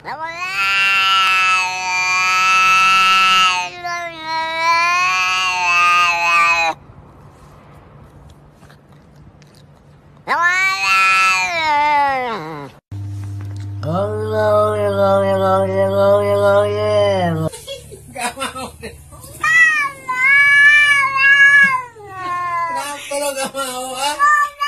Kenapa lo gak mau, ah?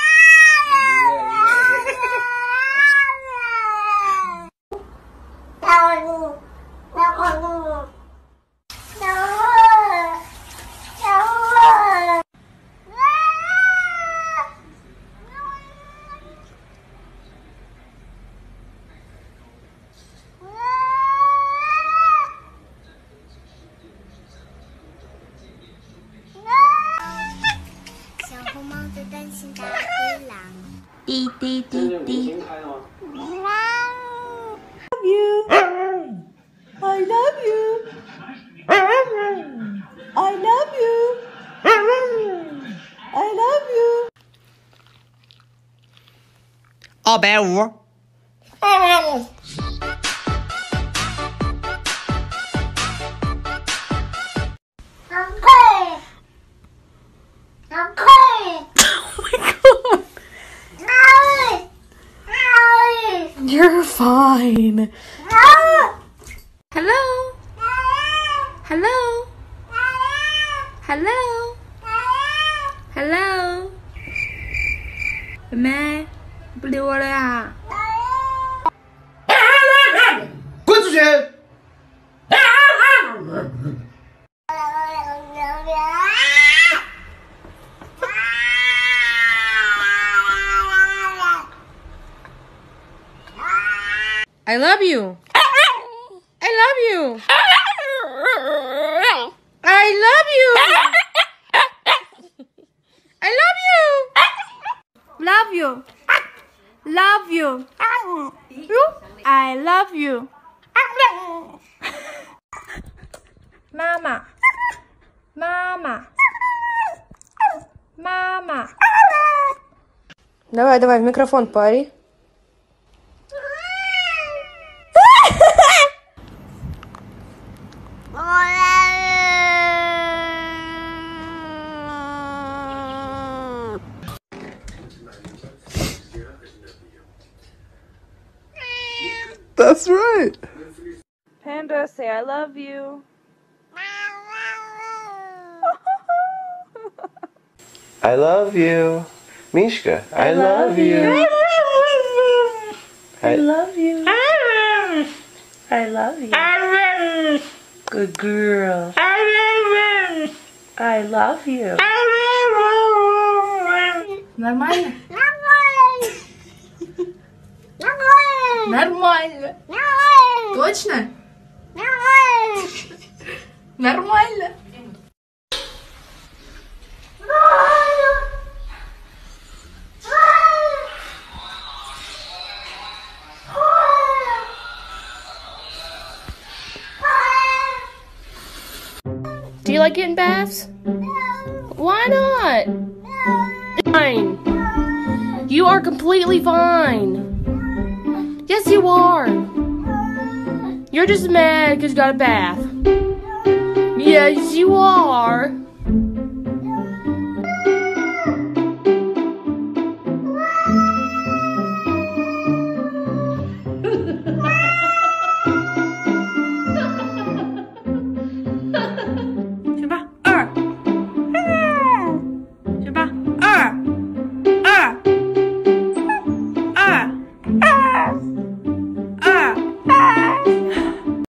滴滴滴滴。I love you. I love you. I love you. 250。 You're fine. Hello? Hello? Hello? Hello? 妹妹，不理我了呀？ 滚出去 ！I love you. I love you. I love you. I love you. Love you. Love you. I love you. 妈妈，妈妈，妈妈。Давай, давай, в микрофон пари. That's right. Panda, say I love you. I love you. Mishka, I love you. I love you. I love you. Good girl. I love you. Нормально? Нормально. Точно? Нормально. Do you like getting baths? Why not? Fine. You are completely fine. Yes, you are. You're just mad because you got a bath. Yes, you are.